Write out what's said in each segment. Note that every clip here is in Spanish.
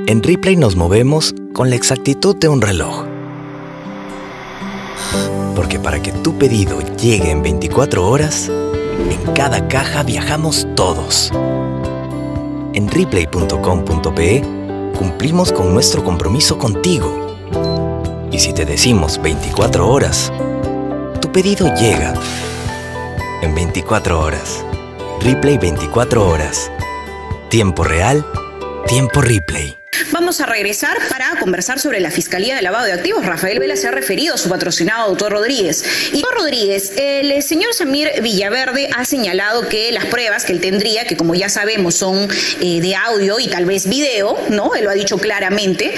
En Ripley nos movemos con la exactitud de un reloj. Porque para que tu pedido llegue en 24 horas, en cada caja viajamos todos. En Ripley.com.pe cumplimos con nuestro compromiso contigo. Y si te decimos 24 horas, tu pedido llega en 24 horas. Ripley 24 horas. Tiempo real, tiempo Ripley. Vamos a regresar para conversar sobre la Fiscalía de Lavado de Activos. Rafael Vela se ha referido a su patrocinado, doctor Rodríguez. Y doctor Rodríguez, el señor Samir Villaverde ha señalado que las pruebas que él tendría, que como ya sabemos son de audio y tal vez video, ¿no? Él lo ha dicho claramente,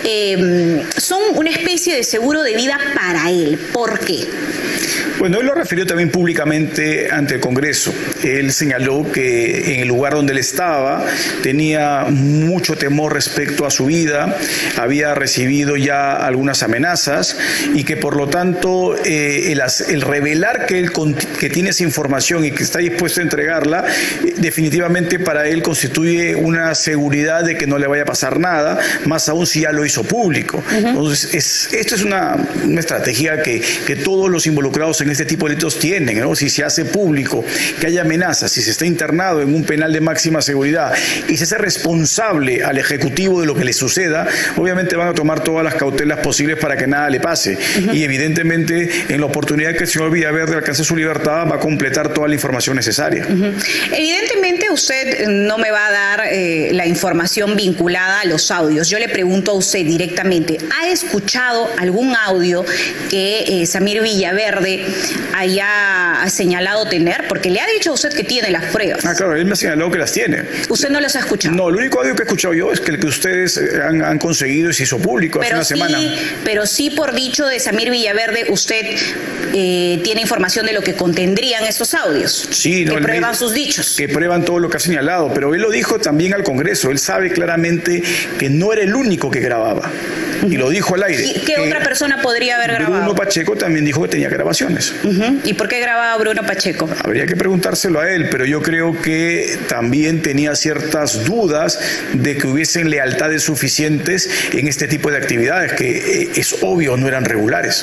son una especie de seguro de vida para él. ¿Por qué? Bueno, él lo refirió también públicamente ante el Congreso. Él señaló que en el lugar donde él estaba tenía mucho temor respecto a su vida, había recibido ya algunas amenazas y que por lo tanto el revelar que tiene esa información y que está dispuesto a entregarla, definitivamente para él constituye una seguridad de que no le vaya a pasar nada, más aún si ya lo hizo público. Entonces, esto es una estrategia que todos los involucrados en este tipo de delitos tienen, ¿no? Si se hace público que hay amenazas, si se está internado en un penal de máxima seguridad y se hace responsable al ejecutivo de lo que le suceda, obviamente van a tomar todas las cautelas posibles para que nada le pase. Y evidentemente, en la oportunidad que el señor Villaverde alcance su libertad, va a completar toda la información necesaria. Evidentemente, usted no me va a dar la información vinculada a los audios. Yo le pregunto a usted directamente, ¿ha escuchado algún audio que Samir Villaverde haya señalado tener? Porque le ha dicho a usted que tiene las pruebas. Ah, claro, él me ha señalado que las tiene. ¿Usted no las ha escuchado? No, el único audio que he escuchado yo es que el que ustedes han conseguido y se hizo público hace una semana. Pero sí, por dicho de Samir Villaverde, usted tiene información de lo que contendrían estos audios. Sí, que prueban sus dichos. Que prueban todo lo que ha señalado, pero él lo dijo también al Congreso. Él sabe claramente que no era el único que grababa. Y lo dijo al aire. ¿Y qué otra persona podría haber grabado? Bruno Pacheco también dijo que tenía grabaciones. ¿Y por qué grababa Bruno Pacheco? Habría que preguntárselo a él, pero yo creo que también tenía ciertas dudas de que hubiesen lealtades suficientes en este tipo de actividades, que es obvio no eran regulares.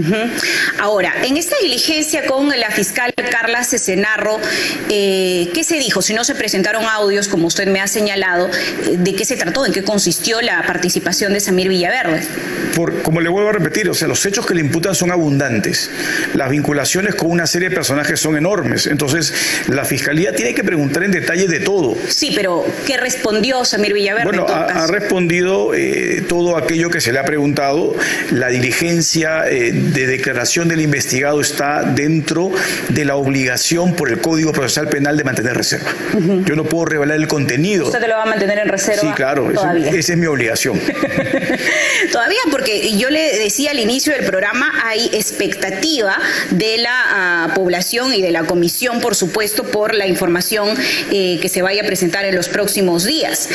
Ahora, en esta diligencia con la fiscal Carla Cesenarro, ¿qué se dijo? Si no se presentaron audios, como usted me ha señalado, ¿de qué se trató? ¿En qué consistió la participación de Samir Villaverde? Como le vuelvo a repetir, o sea, los hechos que le imputan son abundantes. Las vinculaciones con una serie de personajes son enormes. Entonces, la Fiscalía tiene que preguntar en detalle de todo. Sí, pero ¿qué respondió Samir Villaverde? Bueno, ha respondido todo aquello que se le ha preguntado. La diligencia de declaración del investigado está dentro de la obligación por el Código Procesal Penal de mantener reserva. Yo no puedo revelar el contenido. ¿Usted lo va a mantener en reserva? Sí, claro, esa es mi obligación. Todavía, porque yo le decía al inicio del programa, hay expectativa de la población y de la comisión, por supuesto, por la información que se vaya a presentar en los próximos días.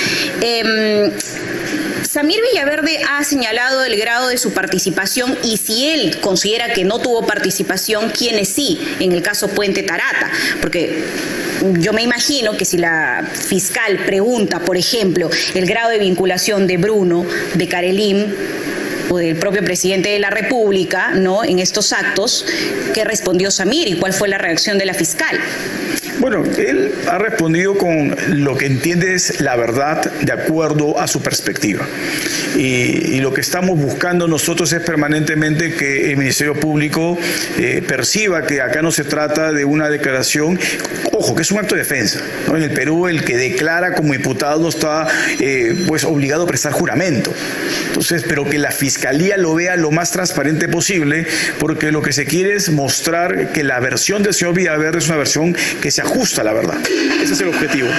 Samir Villaverde ha señalado el grado de su participación y si él considera que no tuvo participación, ¿quiénes sí? En el caso Puente Tarata, porque yo me imagino que si la fiscal pregunta, por ejemplo, el grado de vinculación de Bruno, de Carelim o del propio presidente de la República, ¿no?, en estos actos, ¿qué respondió Samir y cuál fue la reacción de la fiscal? Bueno, él ha respondido con lo que entiende es la verdad de acuerdo a su perspectiva. Y lo que estamos buscando nosotros es permanentemente que el Ministerio Público perciba que acá no se trata de una declaración, ojo, que es un acto de defensa, ¿no? En el Perú el que declara como imputado está pues obligado a prestar juramento. Entonces, pero que la Fiscalía lo vea lo más transparente posible, porque lo que se quiere es mostrar que la versión del señor Villaverde es una versión que se ajusta a la verdad. Ese es el objetivo.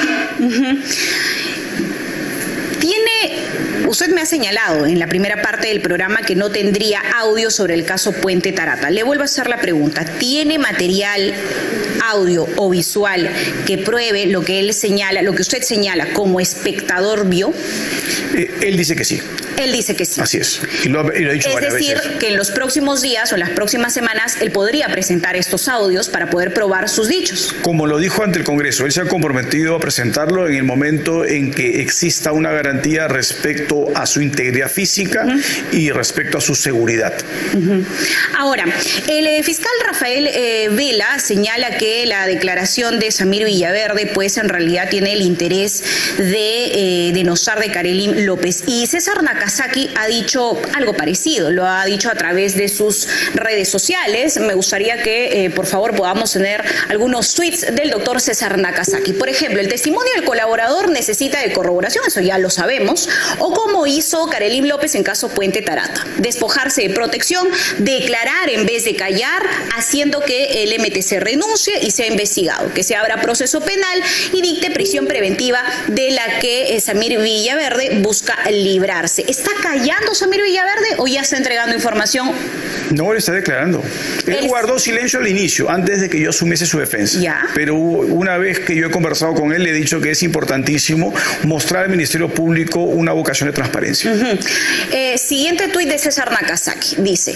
Usted me ha señalado en la primera parte del programa que no tendría audio sobre el caso Puente Tarata. Le vuelvo a hacer la pregunta. ¿Tiene material, audio o visual que pruebe lo que él señala, lo que usted señala como espectador vio? Él dice que sí. Él dice que sí. Así es. Y lo ha dicho varias veces. Es decir, que en los próximos días o en las próximas semanas él podría presentar estos audios para poder probar sus dichos. Como lo dijo ante el Congreso, él se ha comprometido a presentarlo en el momento en que exista una garantía respecto a su integridad física y respecto a su seguridad. Ahora, el fiscal Rafael Vela señala que la declaración de Samir Villaverde pues en realidad tiene el interés de denostar de Karelim López, y César Nakazaki ha dicho algo parecido, lo ha dicho a través de sus redes sociales. Me gustaría que por favor podamos tener algunos tweets del doctor César Nakazaki. Por ejemplo, el testimonio del colaborador necesita de corroboración, eso ya lo sabemos, o como hizo Karelim López en caso Puente Tarata, despojarse de protección, declarar en vez de callar, haciendo que el MTC renuncie y sea investigado, que se abra proceso penal y dicte prisión preventiva de la que Samir Villaverde busca librarse. ¿Está callando Samir Villaverde o ya está entregando información? No, él está declarando. Él guardó silencio al inicio, antes de que yo asumiese su defensa. ¿Ya? Pero una vez que yo he conversado con él, le he dicho que es importantísimo mostrar al Ministerio Público una vocación de transparencia. Siguiente tuit de César Nakazaki. Dice,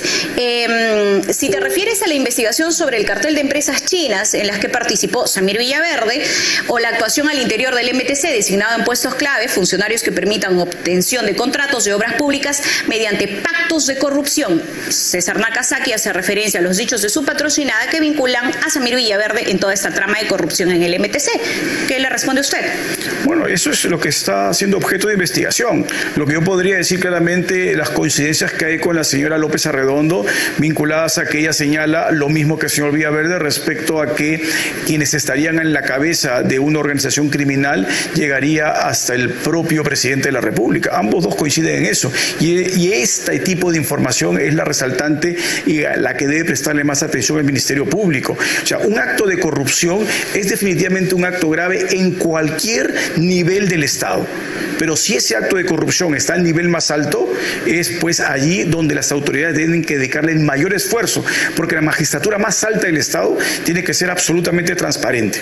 si te refieres a la investigación sobre el cartel de empresas chinas en las que participó Samir Villaverde o la actuación al interior del MTC designado en puestos clave, funcionarios que permitan obtención de contratos de obras públicas mediante pactos de corrupción, César Nakazaki hace referencia a los dichos de su patrocinada que vinculan a Samir Villaverde en toda esta trama de corrupción en el MTC. ¿Qué le responde usted? Bueno, eso es lo que está siendo objeto de investigación. Lo que yo podría decir claramente, las coincidencias que hay con la señora López Arredondo, vinculadas a que ella señala lo mismo que el señor Villaverde respecto a que quienes estarían en la cabeza de una organización criminal llegaría hasta el propio presidente de la República. Ambos dos coinciden en eso. Y este tipo de información es la resaltante y a la que debe prestarle más atención el Ministerio Público. O sea, un acto de corrupción es definitivamente un acto grave en cualquier nivel del Estado. Pero si ese acto de corrupción está al nivel más alto, es pues allí donde las autoridades tienen que dedicarle el mayor esfuerzo, porque la magistratura más alta del Estado tiene que ser absolutamente transparente.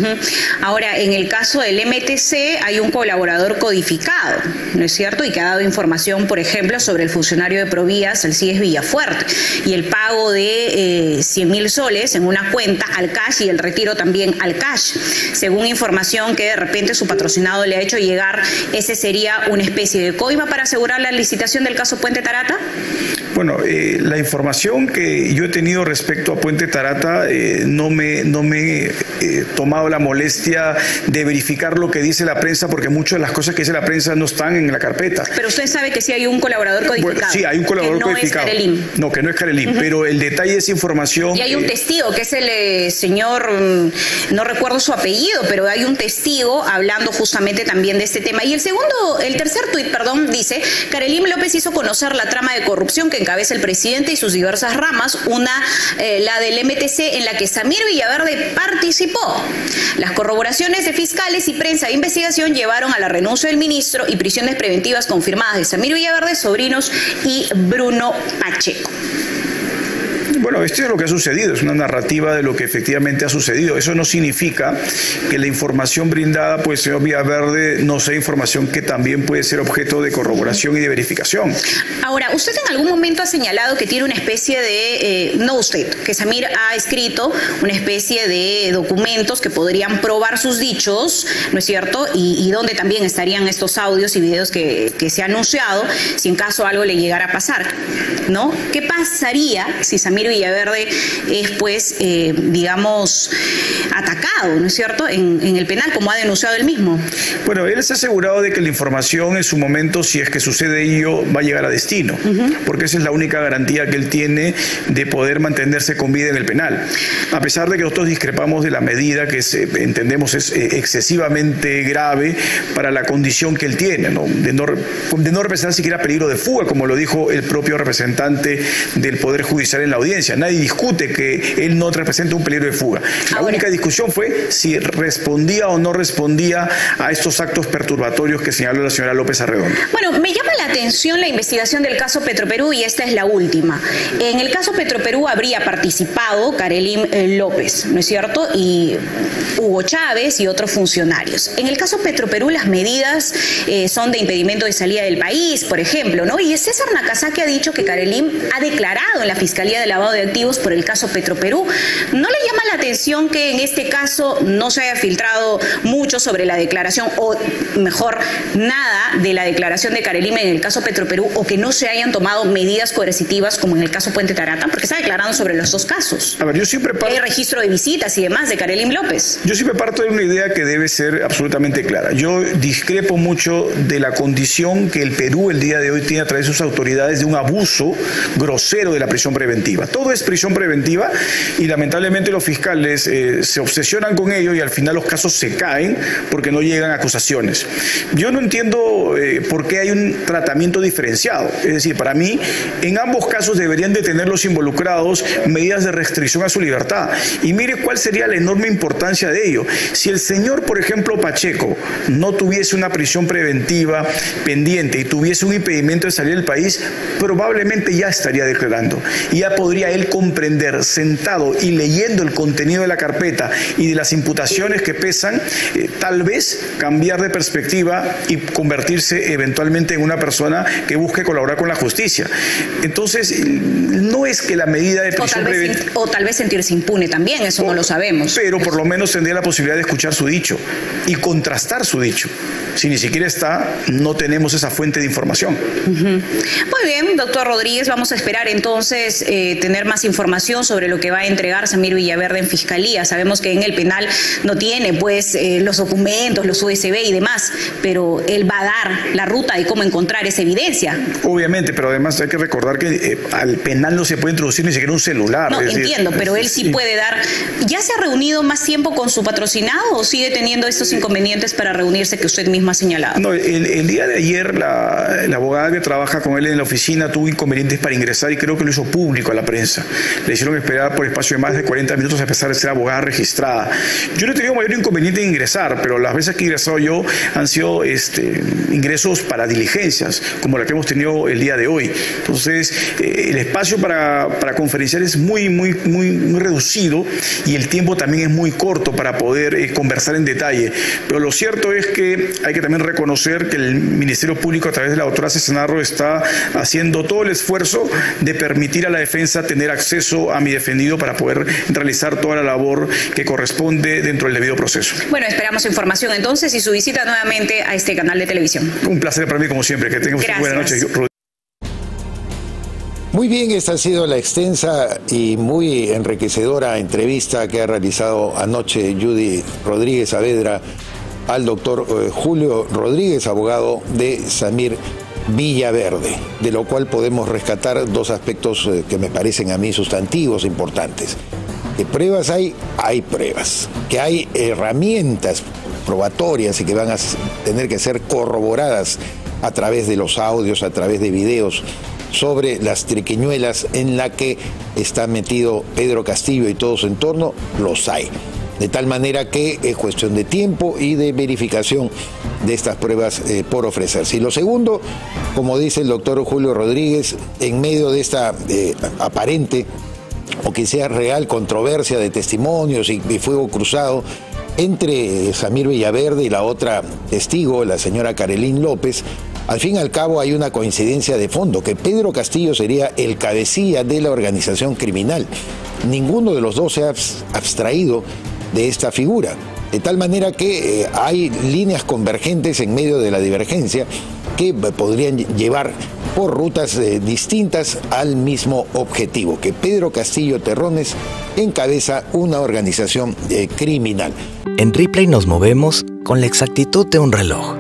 Ahora, en el caso del MTC hay un colaborador codificado, ¿no es cierto? Y que ha dado información, por ejemplo, sobre el funcionario de Provías, Alcides Villafuerte, y el pago de 100.000 soles en una cuenta al cash y el retiro también al cash. Según información que de repente su patrocinado le ha hecho llegar, ¿ese sería una especie de coima para asegurar la licitación del caso Puente Tarata? Bueno, la información que yo he tenido respecto a Puente Tarata no me he tomado la molestia de verificar lo que dice la prensa, porque muchas de las cosas que dice la prensa no están en la carpeta. Pero usted sabe que sí hay un colaborador codificado. Bueno, sí, hay un colaborador codificado. Que no es Karelim. No, que no es Karelim, pero el detalle de esa información... Y hay un testigo, que es el señor, no recuerdo su apellido, pero hay un testigo hablando justamente también de este tema. Y el tercer tuit, dice, Karelim López hizo conocer la trama de corrupción que encabeza el presidente y sus diversas ramas, la del MTC en la que Samir Villaverde participó. Las corroboraciones de fiscales y prensa de investigación llevaron a la renuncia del ministro y prisiones preventivas confirmadas de Samir Villaverde, sobrinos y Bruno Pacheco. Bueno, esto es lo que ha sucedido, es una narrativa de lo que efectivamente ha sucedido. Eso no significa que la información brindada por el señor Villaverde no sea información que también puede ser objeto de corroboración y de verificación. Ahora, usted en algún momento ha señalado que tiene una especie de, no usted, que Samir ha escrito una especie de documentos que podrían probar sus dichos, ¿no es cierto? Y donde también estarían estos audios y videos que se ha anunciado, si en caso algo le llegara a pasar, ¿no? ¿Qué pasaría si Samir Villaverde es, pues, digamos, atacado, ¿no es cierto?, en el penal, como ha denunciado él mismo? Bueno, él se ha asegurado de que la información en su momento, si es que sucede ello, va a llegar a destino, porque esa es la única garantía que él tiene de poder mantenerse con vida en el penal. A pesar de que nosotros discrepamos de la medida que entendemos es excesivamente grave para la condición que él tiene, ¿no? De no representar siquiera peligro de fuga, como lo dijo el propio representante del Poder Judicial en la audiencia. inocencia. Nadie discute que él no representa un peligro de fuga. La única discusión fue si respondía o no respondía a estos actos perturbatorios que señaló la señora López Arredondo. Bueno, me llama la atención la investigación del caso Petroperú y esta es la última. En el caso Petroperú habría participado Karelyn López, ¿no es cierto? Y Hugo Chávez y otros funcionarios. En el caso Petroperú las medidas son de impedimento de salida del país, por ejemplo, ¿no? Y César Nakazaki ha dicho que Karelyn ha declarado en la Fiscalía de Lavado de Activos por el caso Petroperú. ¿No le llama la atención que en este caso no se haya filtrado mucho sobre la declaración, o mejor, nada de la declaración de Karelyn en el caso Petroperú, o que no se hayan tomado medidas coercitivas como en el caso Puente Tarata? Porque está declarando sobre los dos casos. A ver, yo siempre hay registro de visitas y demás de Karelyn López. Yo siempre parto de una idea que debe ser absolutamente clara. Yo discrepo mucho de la condición que el Perú el día de hoy tiene a través de sus autoridades de un abuso grosero de la prisión preventiva. Todo es prisión preventiva y lamentablemente los fiscales se obsesionan con ello y al final los casos se caen porque no llegan a acusaciones. Yo no entiendo por qué hay un tratamiento diferenciado. Es decir, para mí, en ambos casos deberían de tener los involucrados medidas de restricción a su libertad. Y mire cuál sería la enorme importancia de ello. Si el señor, por ejemplo, Pacheco, no tuviese una prisión preventiva pendiente y tuviese un impedimento de salir del país, probablemente ya estaría declarando. Y ya podría él comprender, sentado y leyendo el contenido de la carpeta y de las imputaciones que pesan, tal vez cambiar de perspectiva y convertirse eventualmente en una persona que busque colaborar con la justicia. Entonces, no es que la medida de prisión preventiva... O tal vez sentirse impune también, eso no lo sabemos. Pero por lo menos tendría la posibilidad de escuchar su dicho y contrastar su dicho. Si ni siquiera está, no tenemos esa fuente de información. Muy bien, doctor Rodríguez, vamos a esperar entonces tener más información sobre lo que va a entregar Samir Villaverde en Fiscalía. Sabemos que en el penal no tiene pues los documentos, los USB y demás, pero él va a dar la ruta de cómo encontrar esa evidencia. Obviamente, pero además hay que recordar que al penal no se puede introducir ni siquiera un celular. No, entiendo, pero él sí puede dar. ¿Ya se ha reunido más tiempo con su patrocinado o sigue teniendo estos inconvenientes para reunirse que usted mismo ha señalado? No, el día de ayer la abogada que trabaja con él en la oficina tuvo inconvenientes para ingresar y creo que lo hizo público a la prensa. Le hicieron esperar por espacio de más de 40 minutos a pesar de ser abogada registrada. Yo no he tenido mayor inconveniente en ingresar, pero las veces que he ingresado yo han sido ingresos para diligencias, como la que hemos tenido el día de hoy. Entonces, el espacio para conferenciar es muy reducido y el tiempo también es muy corto para poder conversar en detalle. Pero lo cierto es que hay que también reconocer que el Ministerio Público, a través de la doctora Cesenarro, está haciendo todo el esfuerzo de permitir a la defensa tener acceso a mi defendido para poder realizar toda la labor que corresponde dentro del debido proceso. Bueno, esperamos información entonces y su visita nuevamente a este canal de televisión. Un placer para mí, como siempre. Que tengan una buena noche. Muy bien, esta ha sido la extensa y muy enriquecedora entrevista que ha realizado anoche Judy Rodríguez Saavedra al doctor Julio Rodríguez, abogado de Samir Villaverde, de lo cual podemos rescatar dos aspectos que me parecen a mí sustantivos importantes. ¿Qué pruebas hay? Hay pruebas. Que hay herramientas probatorias y que van a tener que ser corroboradas a través de los audios, a través de videos, sobre las triquiñuelas en la que está metido Pedro Castillo y todo su entorno, los hay. De tal manera que es cuestión de tiempo y de verificación de estas pruebas por ofrecerse. Y lo segundo, como dice el doctor Julio Rodríguez, en medio de esta aparente o que sea real controversia de testimonios y fuego cruzado entre Samir Villaverde y la otra testigo, la señora Karelyn López, al fin y al cabo hay una coincidencia de fondo, que Pedro Castillo sería el cabecilla de la organización criminal. Ninguno de los dos se ha abstraído de esta figura, de tal manera que hay líneas convergentes en medio de la divergencia que podrían llevar por rutas distintas al mismo objetivo, que Pedro Castillo Terrones encabeza una organización criminal. En Ripley nos movemos con la exactitud de un reloj.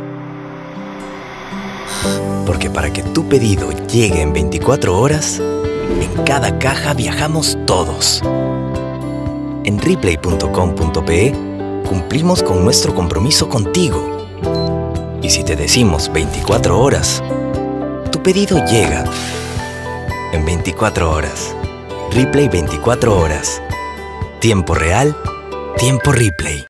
Porque para que tu pedido llegue en 24 horas, en cada caja viajamos todos. En Ripley.com.pe cumplimos con nuestro compromiso contigo. Y si te decimos 24 horas, tu pedido llega en 24 horas. Ripley 24 horas. Tiempo real, tiempo Ripley.